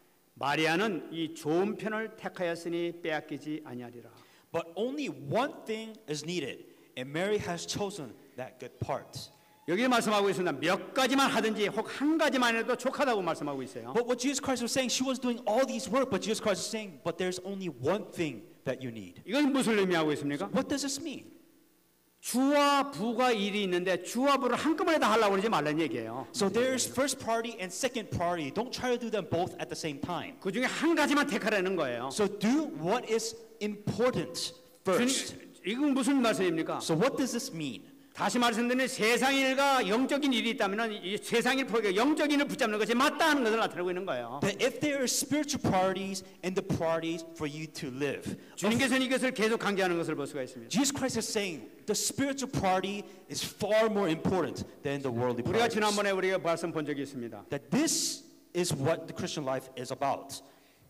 마리아는 이 좋은 편을 택하였으니 빼앗기지 아니하리라. but only one thing is needed, and Mary has chosen that good part. 여기 말씀하고 있습니다. 몇 가지만 하든지 혹 한 가지만 해도 족하다고 말씀하고 있어요. But what Jesus Christ was saying, she was doing all these work, but Jesus Christ was saying, but there's only one thing that you need. 이건 무슨 의미하고 있습니까? What does this mean? 주와 부가 일이 있는데 주와 부를 한꺼번에 다 하려고 그러지 말라는 얘기예요. So there's first priority and second priority. Don't try to do them both at the same time. 그 중에 한 가지만 택하라는 거예요. So do what is important first. 주님, 이건 무슨 말씀입니까? So what does this mean? 다시 말씀드리면 세상 일과 영적인 일이 있다면 이 세상 일 포기하고 영적인 일을 붙잡는 것이 맞다 하는 것을 나타내고 있는 거예요. That if there are spiritual priorities and the priorities for you to live. 주님께서는 이것을 계속 강조하는 것을 볼 수가 있습니다. Jesus Christ is saying the spiritual priority is far more important than the worldly 우리가 priorities. 지난번에 우리가 말씀 본 적이 있습니다. That this is what the Christian life is about.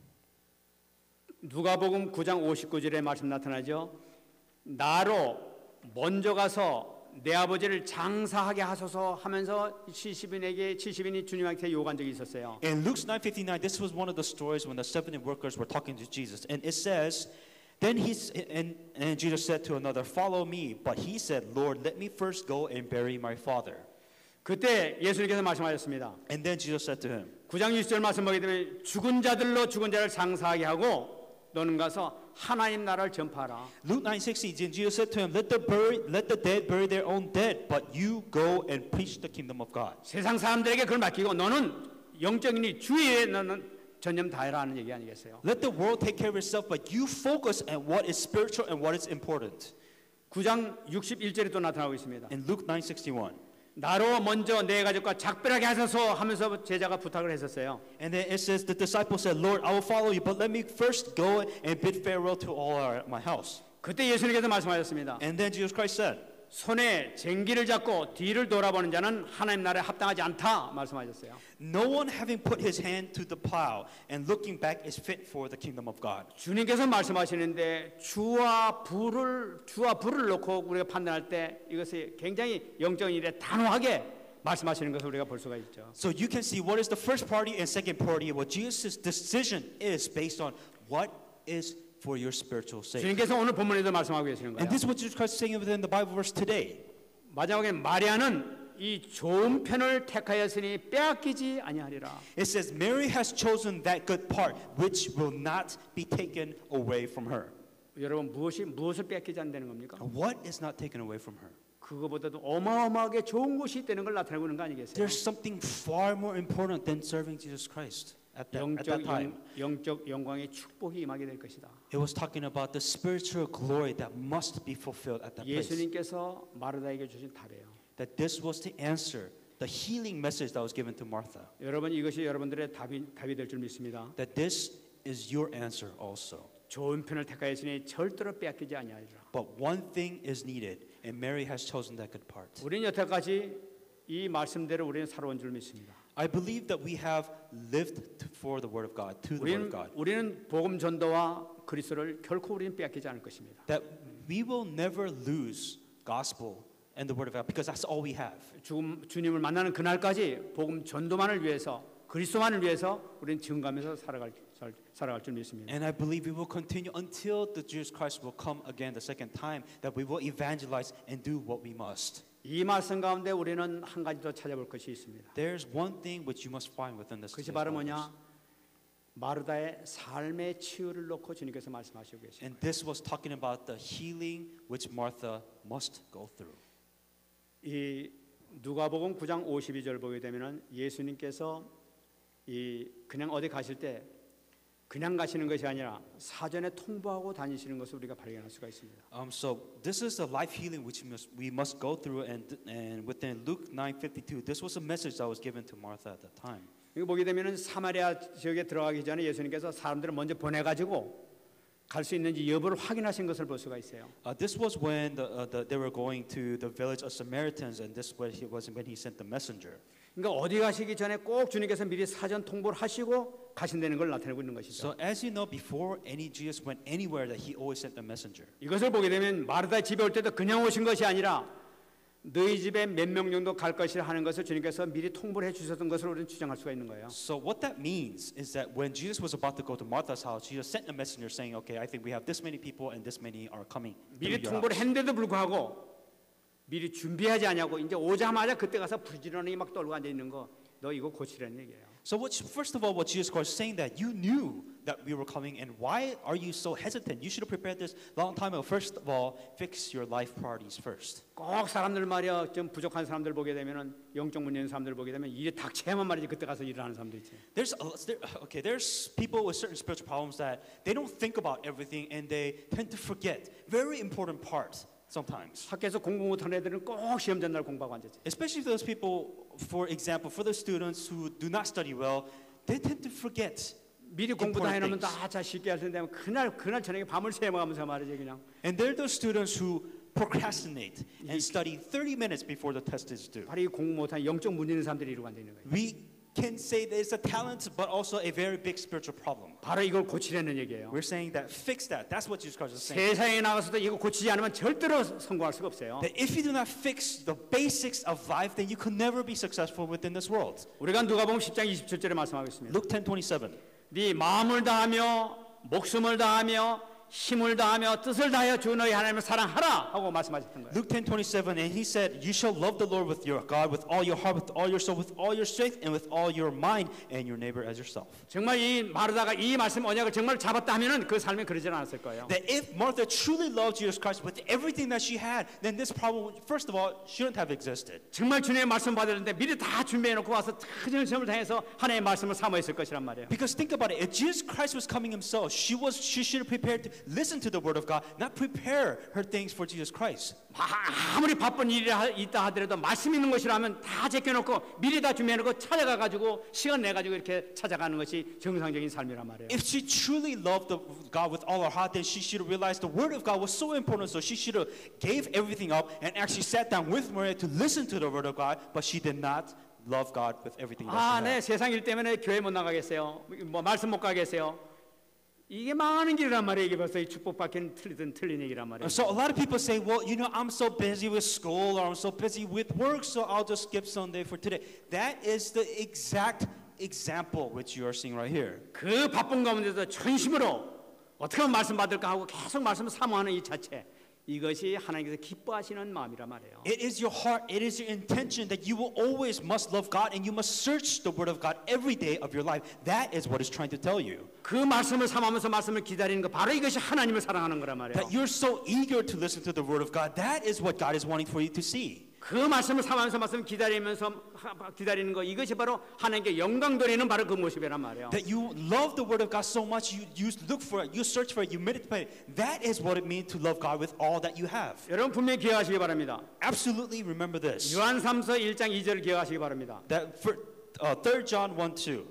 누가복음 구 장 오십구 절에 말씀 나타나죠. 나로 먼저 가서 내 아버지를 장사하게 하소서 하면서 칠십인에게 칠십인이 주님한테 요구한 적이 있었어요. In Luke nine fifty-nine, this was one of the stories when the seventy workers were talking to Jesus, and it says, then he and, and Jesus said to another, "Follow me." But he said, "Lord, let me first go and bury my father." 그때 예수님께서 말씀하셨습니다. And then Jesus said to him, 구 장 육십 절 말씀 보게 되면 죽은 자들로 죽은 자를 장사하게 하고 너는 가서 하나님 나라를 전파하라. Luke nine sixty, Jesus said to him, "Let the bury, let the dead bury their own dead, but you go and preach the kingdom of God." 세상 사람들에게 그걸 맡기고 너는 영적인 일 주의에 너는 전념 다해라 하는 얘기 아니겠어요? Let the world take care of itself, but you focus on what is spiritual and what is important. 구 장 육십일 절에 또 나타나고 있습니다. In Luke nine sixty-one. 나로 먼저 내 가족과 작별하게 하소서 하면서 제자가 부탁을 했었어요. And then it says the disciples said, "Lord, I will follow you, but let me first go and bid farewell to all our, my house." 그때 예수님께서 말씀하셨습니다. And then Jesus Christ said, 손에 쟁기를 잡고 뒤를 돌아보는 자는 하나님 나라에 합당하지 않다 말씀하셨어요. "No one having put his hand to the plow and looking back is fit for the kingdom of God." 주님께서 말씀하시는데 주와 부를 주와 부를 놓고 우리가 판단할 때 이것이 굉장히 영적인 일에 단호하게 말씀하시는 것을 우리가 볼 수가 있죠. So you can see what is the first party and second party. What Jesus' decision is based on what is for your spiritual sake. 주님께서 오늘 본문에도 말씀하고 계시는 거예요. And this is what Jesus Christ is saying within the Bible verse today. 마지막에 마리아는 이 좋은 편을 택하였으니 빼앗기지 아니하리라. It says Mary has chosen that good part which will not be taken away from her. 여러분 무엇이 무엇을 빼앗기지 않는 겁니까? What is not taken away from her? 그거보다도 어마어마하게 좋은 것이 있다는 걸 나타내고 있는 거 아니겠어요? There's something far more important than serving Jesus Christ at that, at that 영적 time. 영, 영적 영광의 축복이 임하게 될 것이다. It was talking about the spiritual glory that must be fulfilled at that place. 예수님께서 마르다에게 주신 답이에요. That this was the answer, the healing message that was given to Martha. 여러분 이것이 여러분들의 답이 답이 될 줄 믿습니다. That this is your answer also. 좋은 편을 택하였으니 절대로 빼앗기지 아니하리라. But one thing is needed, and Mary has chosen that good part. 우리는 여태까지 이 말씀대로 우리는 살아온 줄 믿습니다. I believe that we have lived to, for the Word of God, to the Word 우리는 of God. 우리는 복음 전도와 그리스도를 결코 우리는 빼앗기지 않을 것입니다. That we will never lose gospel and the Word of God because that's all we have. 주, 주님을 만나는 그날까지 복음 전도만을 위해서 그리스도만을 위해서 우리는 증거하면서 살아갈 살, 살아갈 줄 믿습니다. And I believe we will continue until the Jesus Christ will come again the second time, that we will evangelize and do what we must. 이 말씀 가운데 우리는 한 가지 더 찾아볼 것이 있습니다. There's one thing which you must find within this. 그것이 바로 뭐냐? 마르다의 삶의 치유를 놓고 주님께서 말씀하시고 계십니다. And this was talking about the healing which Martha must go through. 이 누가복음 구 장 오십이 절 보게 되면은 예수님께서 이 그냥 어디 가실 때 그냥 가시는 것이 아니라 사전에 통보하고 다니시는 것을 우리가 발견할 수가 있습니다. Um, so this is the life healing which we must, we must go through, and and within Luke nine fifty-two, this was a message that was given to Martha at that time. 이거 보게 되면은 사마리아 지역에 들어가기 전에 예수님께서 사람들을 먼저 보내가지고 갈 수 있는지 여부를 확인하신 것을 볼 수가 있어요. Uh, this was when the, uh, the, they were going to the village of Samaritans, and this was was when he sent the messenger. 그러니까 어디 가시기 전에 꼭 주님께서 미리 사전 통보를 하시고 가신다는 걸 나타내고 있는 것이죠. So as you know, before any Jesus went anywhere, that he always sent a messenger. 이것을 보게 되면 마르다 집에 올 때도 그냥 오신 것이 아니라 너희 집에 몇 명 정도 갈 것이라 하는 것을 주님께서 미리 통보를 해주셨던 것을 우리는 추정할 수가 있는 거예요. So what that means is that when Jesus was about to go to Martha's house, Jesus sent a messenger saying, "Okay, I think we have this many people, and this many are coming." 미리 to your 통보를 house." 했는데도 불구하고 미리 준비하지 않냐고 이제 오자마자 그때 가서 부지런히 막 떨고 앉아 있는 거 너 이거 고치라는 얘기예요. So what, first of all, what Jesus Christ is saying that you knew that we were coming, and why are you so hesitant? You should have prepared this long time ago. First of all, fix your life priorities first. 꼭 사람들 말이야 좀 부족한 사람들 보게 되면은 영적 문제 있는 사람들 보게 되면 일에 닥쳐야만 말이지 그때 가서 일을 하는 사람도 있지. There's a, there, okay, there's people with certain spiritual problems that they don't think about everything, and they tend to forget very important parts sometimes. 학교에서 공부 못하는 애들은 꼭 시험 전날 공부하고 앉았지. Especially those people, for example, for the students who do not study well, they tend to forget. 미리 공부 다 important 해놓으면 things. 다자 쉽게 할 텐데 그날 그날 저녁에 밤을 새워가면서 말이지 그냥. And they're those students who procrastinate and study thirty minutes before the test is due. 바로 이 공부 못한 영적 문제 있는 사람들이 이러고 앉아 있는 거예요. We can say there's a talent, but also a very big spiritual problem. 바로 이걸 고치라는 얘기예요. We're saying that fix that. That's what Jesus Christ is saying. 세상에 나가서도 이거 고치지 않으면 절대로 성공할 수가 없어요. That if you do not fix the basics of life, then you could never be successful within this world. 우리가 누가복음 십 장 이십칠 절에 말씀하고 있습니다. Luke ten twenty-seven. 네 마음을 다하며 목숨을 다하며 힘을 다하며 뜻을 다하여 주 너희 하나님을 사랑하라 하고 말씀하셨던 거예요. Luke ten twenty-seven, and he said, "You shall love the Lord with your God, with all your heart, with all your soul, with all your strength, and with all your mind, and your neighbor as yourself." 정말 이 마르다가 이 말씀 언약을 정말 잡았다 하면은 그 삶이 그러지 않았을 거예요. That if Martha truly loved Jesus Christ with everything that she had, then this problem, first of all, shouldn't have existed. 정말 주님의 말씀 받았는데 미리 다 준비해 놓고 와서 큰 시험을 당해서 하나님의 말씀을 사모했을 것이란 말이에요. Because think about it, if Jesus Christ was coming himself, she was she should have prepared to listen to the word of God, not prepare her things for Jesus Christ. 아무리 바쁜 일이 있다 하더라도 말씀 있는 것이라면 다 제껴놓고 미리 다 준비해놓고 찾아가 가지고 시간 내 가지고 이렇게 찾아가는 것이 정상적인 삶이란 말이에요. If she truly loved the God with all her heart, then she should have realized the word of God was so important, so she should have gave everything up and actually sat down with Maria to listen to the word of God, but she did not love God with everything that 아, she 네, had. 세상 일 때문에 교회 못 나가겠어요. 뭐 말씀 못 가겠어요. 이게 망하는 길이란 말이에요. 이게 벌써 이 축복받기는 틀리든 틀린 얘기란 말이에요. So a lot of people say, well, you know, I'm so busy with school or I'm so busy with work, so I'll just skip Sunday for today. That is the exact example which you are seeing right here. 그 바쁜 가운데서 전심으로 어떻게 하면 말씀 받을까 하고 계속 말씀을 사모하는 이 자체, 이것이 하나님께서 기뻐하시는 마음이란 말이에요. It is your heart, it is your intention that you will always must love God and you must search the word of God every day of your life. That is what it's trying to tell you. 그 말씀을 사모하면서 말씀을 기다리는 거 바로 이것이 하나님을 사랑하는 거란 말이에요. That you're so eager to listen to the word of God. That is what God is wanting for you to see. 그 말씀을 사모하면서 말씀 기다리면서 기다리는 거 이것이 바로 하나님께 영광 돌리는 바로 그 모습이란 말이에요. That you love the word of God so much, you, you look for it, you search for it, you meditate. That is what it means to love God with all that you have. 여러분 분명히 기억하시기 바랍니다. Absolutely remember this. 요한 삼서 일 장 이 절을 기억하시기 바랍니다. That for uh, third John one two.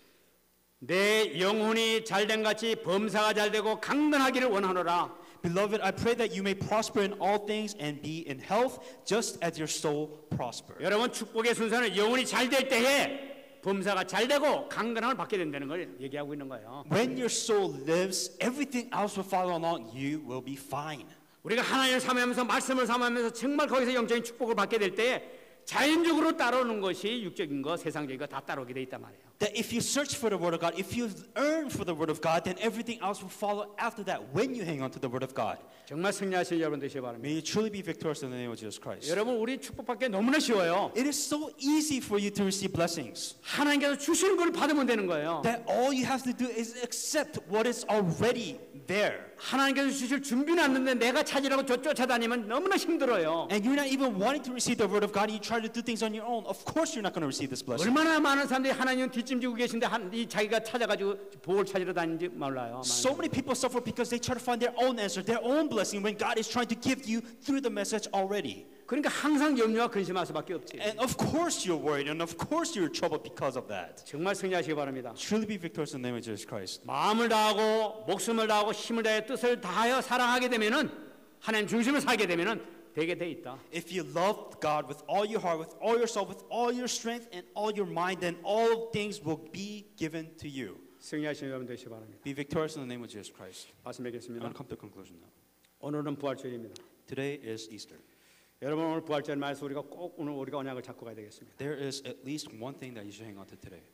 내 영혼이 잘된 같이 범사가 잘되고 강건하기를 원하노라. Beloved, I pray that you may prosper in all things and be in health, just as your soul prospers. 여러분 축복의 순서는 영혼이 잘 될 때에 범사가 잘 되고 강건함을 받게 된다는 걸 얘기하고 있는 거예요. When your soul lives, everything else will follow along. You will be fine. 우리가 하나님을 사모하면서 말씀을 사모하면서 정말 거기서 영적인 축복을 받게 될 때에 자연적으로 따라오는 것이 육적인 거, 세상적인 거 다 따라오게 돼 있단 말이에요. That if you search for the word of God, if you earn for the word of God, then everything else will follow after that when you hang on to the word of God. 정말 승리하시는 여러분 되시기 바랍니다. May you truly be victorious in the name of Jesus Christ. 여러분 우리 축복받기 너무나 쉬워요. It is so easy for you to receive blessings. 하나님께서 주시는 걸 받으면 되는 거예요. That all you have to do is accept what is already there. 하나님께서 주실 준비는 않는데 내가 찾으라고 저 쫓아다니면 너무나 힘들어요. And you're not even wanting to receive the word of God, and you try to do things on your own. Of course you're not going to receive this blessing. 얼마나 많은 사람들이 하나님 뒷짐지고 계신데 한, 이 자기가 찾아가지고 복을 찾으러 다니는지 몰라요. So many people suffer because they try to find their own answer, their own blessing, when God is trying to give you through the message already. 그러니까 항상 염려와 근심할 수밖에 없지. And of course you're worried, and of course you're troubled because of that. 정말 승리하시기 바랍니다. Truly be victorious in the name of Jesus Christ. 마음을 다하고 목숨을 다하고 힘을 다해 뜻을 다하여 사랑하게 되면은 하나님 중심을 살게 되면은 되게 돼 있다. If you love God with all your heart, with all your soul, with all your strength, and all your mind, then all things will be given to you. 승리하시는 여러분 되시기 바랍니다. Be victorious in the name of Jesus Christ. 말씀 I'm 뵙겠습니다. going to come to a conclusion now. 오늘은 부활절입니다. Today is Easter. 여러분 오늘 부활절 말씀 우리가 꼭 오늘 우리가 언약을 잡고 가야 되겠습니다. There is at least one thing that you should hang on to today.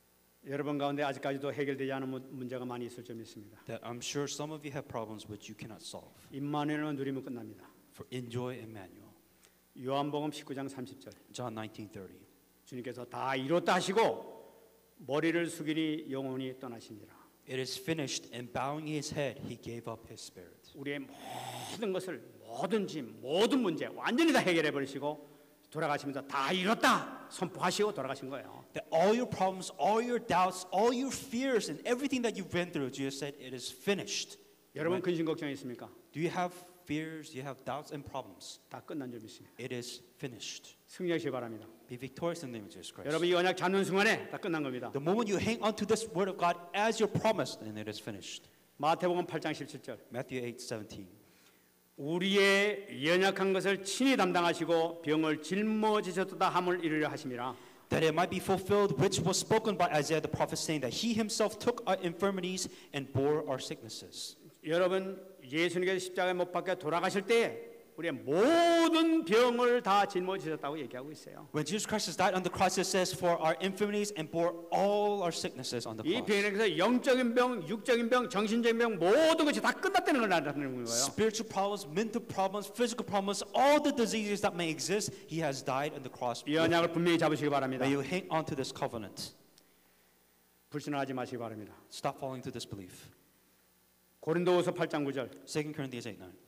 여러분 가운데 아직까지도 해결되지 않은 문- 문제가 많이 있을 점 있습니다. That I'm sure some of you have problems which you cannot solve. 임마누엘은 누리면 끝납니다. For enjoy Emmanuel. 요한복음 십구 장 삼십 절 John nineteen thirty. 주님께서 다 이뤘다 하시고 머리를 숙이니 영혼이 떠나시니라. It is finished, and bowing his head, he gave up his spirit. 우리의 모든 것을 모든 짐, 모든 문제 완전히 다 해결해 버리시고 돌아가시면서 다 이뤘다 선포하시고 돌아가신 거예요. That all your problems, all your doubts, all your fears, and everything that you've been through, Jesus said, it is finished. 여러분 근심 걱정 있습니까? Do you have fears? Do you have doubts and problems? 다 끝난 줄 믿습니다. It is finished. 승리하시기 바랍니다. Be victorious in the name of Jesus Christ. 여러분 이 언약 잡는 순간에 다 끝난 겁니다. The moment you hang on to this word of God as your promise, then it is finished. 마태복음 팔 장 십칠 절 Matthew eight seventeen. 우리의 연약한 것을 친히 담당하시고 병을 짊어지셨다 함을 이루려 하심이라. That it might be fulfilled which was spoken by Isaiah the prophet, saying that he himself took our infirmities and bore our sicknesses. 여러분 예수님께서 십자가에 못 박혀 돌아가실 때 우리의 모든 병을 다 짊어지셨다고 얘기하고 있어요. When Jesus Christ has died on the cross, it says, for our infirmities and bore all our sicknesses on the 이 cross. 병에서 영적인 병, 육적인 병, 정신적인 병 모든 것이 다 끝났다는 걸 나타내는 거예요. Spiritual problems, mental problems, physical problems, all the diseases that may exist, he has died on the cross. 이 언약을 분명히 잡으시기 바랍니다. May you hang on to this covenant. 불신하지 마시기 바랍니다. Stop falling to this belief. 고린도후서 팔 장 구 절 Second Corinthians eight nine.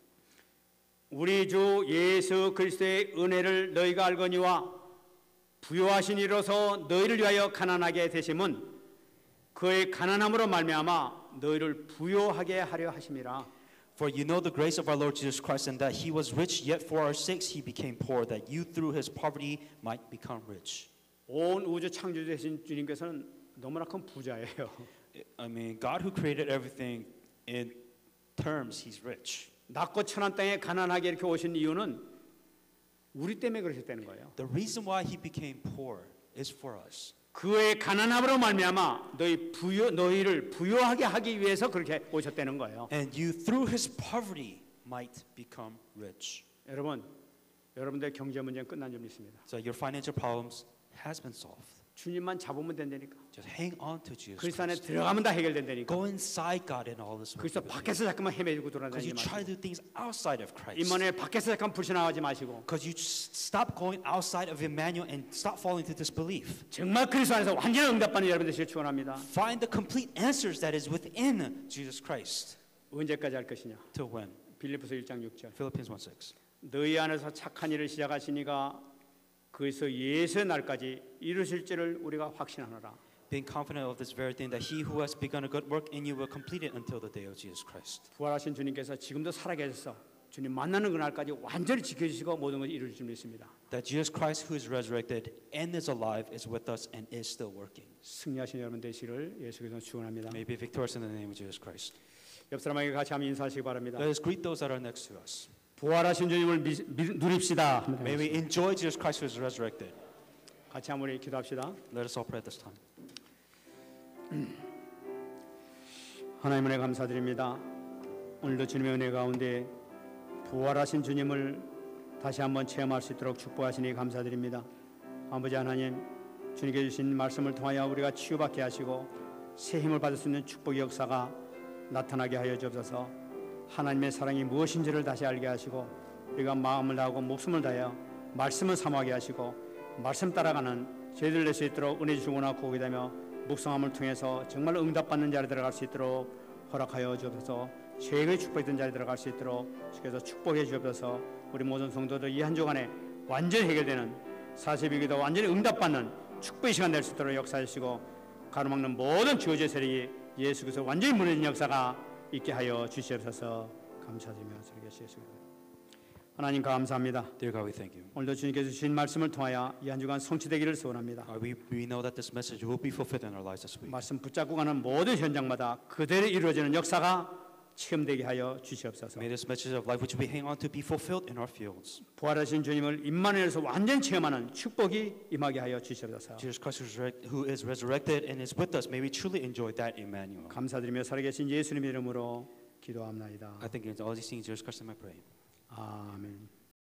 우리 주 예수 그리스도의 은혜를 너희가 알거니와 부요하신 이로서 너희를 위하여 가난하게 되심은 그의 가난함으로 말미암아 너희를 부요하게 하려 하심이라. For you know the grace of our Lord Jesus Christ, and that he was rich, yet for our sakes he became poor, that you through his poverty might become rich. 온 우주 창조주이신 주님께서는 너무나 큰 부자예요. I mean, God who created everything, in terms, he's rich. 낮고 천한 땅에 가난하게 이렇게 오신 이유는 우리 때문에 그러셨다는 거예요. The reason why he became poor is for us. 그의 가난함으로 말미암아 너희 부여 너희를 부유하게 하기 위해서 그렇게 오셨다는 거예요. And you through his poverty might become rich. 여러분, 여러분들의 경제 문제는 끝난 점 있습니다. So your financial problems has been solved. 주님만 잡으면 된다니까. Just hang on to Jesus 그리스도 안에 Christ. 들어가면 다 해결된다니까. Go inside God and all this will 그리스도 be with you. 밖에서 자꾸만 헤매고 Because you 돌아다니지 try 마시고 to do things outside of Christ. 임마누엘 밖에서 잠깐 불신하지 마시고 Because you just stop going outside of Emmanuel and stop falling into disbelief. 정말 그리스도 안에서 완전히 응답받는 여러분 되시길 축원합니다. Find the complete answers that is within Jesus Christ. 언제까지 할 것이냐? Till when? 빌립보서 일 장 육 절. Philippians one six. 너희 안에서 착한 일을 시작하시니가 그에서 예수의 날까지 이루실 줄을 우리가 확신하노라. Being confident of this very thing, that he who has begun a good work in you will complete it until the day of Jesus Christ. 부활하신 주님께서 지금도 살아계셔서 주님 만나는 그날까지 완전히 지켜주시고 모든 것을 이루실 줄 믿습니다. That Jesus Christ, who is resurrected and is alive, is with us and is still working. 승리하신 여러분 되시기를 예수 그리스도로 축원합니다. May be victorious in the name of Jesus Christ. 옆 사람에게 같이 한번 인사하시기 바랍니다. Let us greet those that are next to us. 부활하신 주님을 미, 미, 누립시다. May we enjoy Jesus Christ who is resurrected. 같이 한번 우리 기도합시다. Let us all pray at this time. 하나님 은혜 감사드립니다. 오늘도 주님의 은혜 가운데 부활하신 주님을 다시 한번 체험할 수 있도록 축복하시니 감사드립니다. 아버지 하나님, 주님께 주신 말씀을 통하여 우리가 치유받게 하시고 새 힘을 받을 수 있는 축복의 역사가 나타나게 하여 주옵소서. 하나님의 사랑이 무엇인지를 다시 알게 하시고 우리가 마음을 다하고 목숨을 다하여 말씀을 사모하게 하시고 말씀 따라가는 저희들 낼 수 있도록 은혜 주시고 나고기되며 묵상함을 통해서 정말 응답받는 자리에 들어갈 수 있도록 허락하여 주옵소서. 최고의 축복했던 자리에 들어갈 수 있도록 주께서 축복해 주옵소서. 우리 모든 성도들 이 한 주간에 완전히 해결되는 사십일기도 완전히 응답받는 축복의 시간 될 수 있도록 역사해 주시고 가로막는 모든 주어질 세력이 예수 그리스도 완전히 무너진 역사가 있게 하여 주시옵소서. 감사드리며 설교하시겠습니다. 하나님 감사합니다. Dear God, we thank you. 오늘도 주님께서 주신 말씀을 통하여 이 한 주간 성취되기를 소원합니다. Uh, we, we know that this message will be fulfilled in our lives this week. 말씀 붙잡고 가는 모든 현장마다 그대로 이루어지는 역사가 체험되게 하여 주시옵소서. May this message of life which we hang on to be fulfilled in our fields. 부활하신 주님을 임마누엘에서 완전 체험하는 축복이 임하게 하여 주시옵소서. Jesus Christ who is resurrected and is with us, may we truly enjoy that Emmanuel. 감사드리며 살아계신 예수님의 이름으로 기도합나이다. I think in all these things, Jesus Christ, I pray. 아멘.